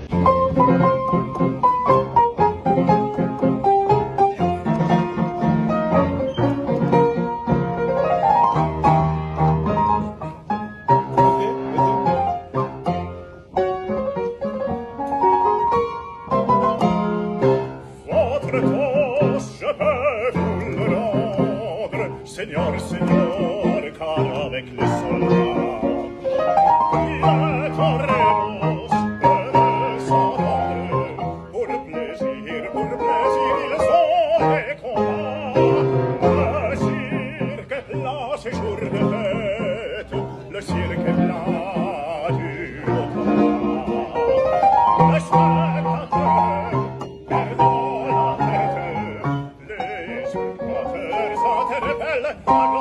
Seigneur, Seigneur, car avec les soldats, il est en réponse de s'entendre. Pour le plaisir, ils ont des combats. Le cirque, là, c'est jour de fête, le cirque est là du opéra. Le spectateur perdant la tête, les spectateurs s'interpellent.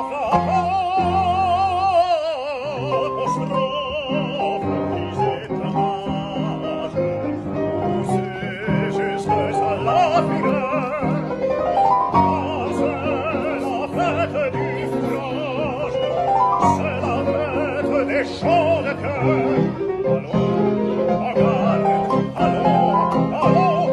Chants de cœur, allons, en garde, allons, allons,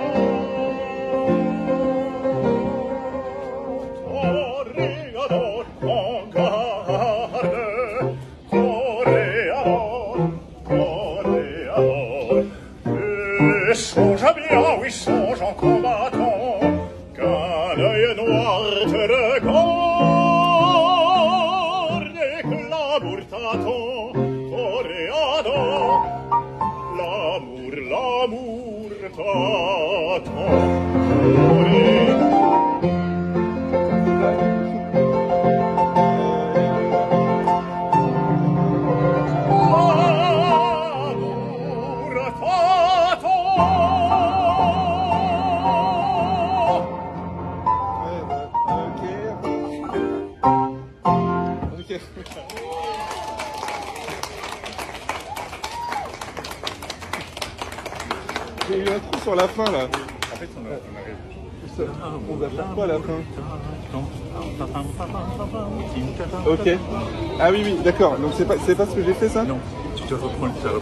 toréador, en garde, toréador, toréador. Et songe bien, oui, songe en combattant, qu'un œil noir te regarde. L'amour t'attend. Il y a eu un trou sur la fin là. En fait, On va faire quoi à la fin? Ok. Ah oui, oui, d'accord. Donc c'est pas ce que j'ai fait ça? non, tu te reprends